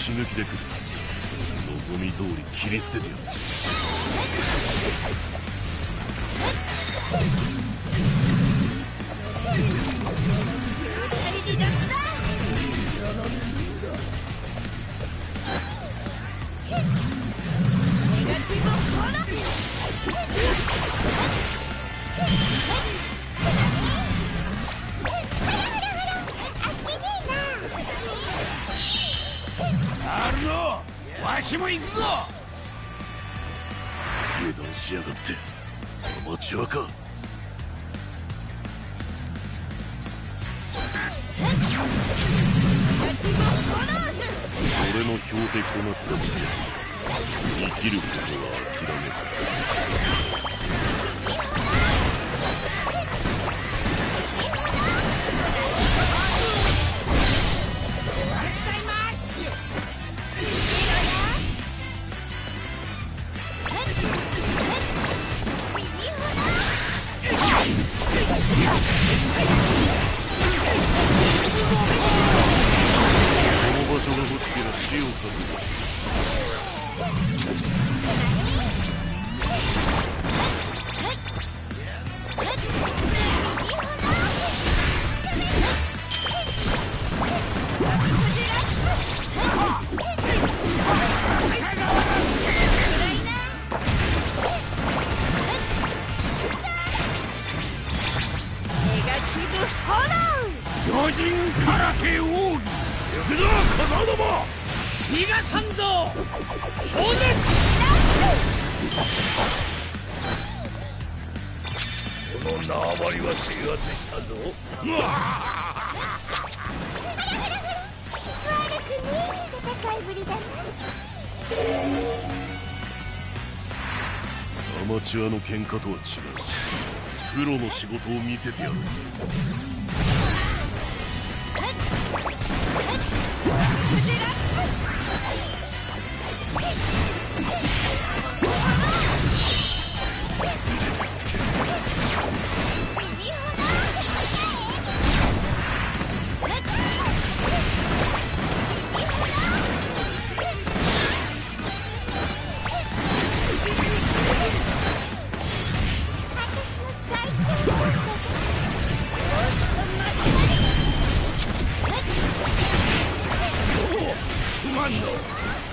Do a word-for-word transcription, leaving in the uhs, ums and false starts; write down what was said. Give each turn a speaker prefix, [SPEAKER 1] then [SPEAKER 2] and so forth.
[SPEAKER 1] 撃で来る。望み通り切り捨ててやる。
[SPEAKER 2] あるのわしも行くぞ。
[SPEAKER 1] 油断しやがってアマチュアか。俺の標的となった時生きることは諦める。この場所が欲しけりゃ死を覚悟し。
[SPEAKER 2] 巨人空手奥義。行くぞ小僧ども。逃がさんぞ少年。この縄張りは制圧したぞ。うわ
[SPEAKER 3] 悪くねえ戦いぶりだな。
[SPEAKER 1] アマチュアの喧嘩とは違う。プロの仕事を見せてやる。
[SPEAKER 2] すまんの。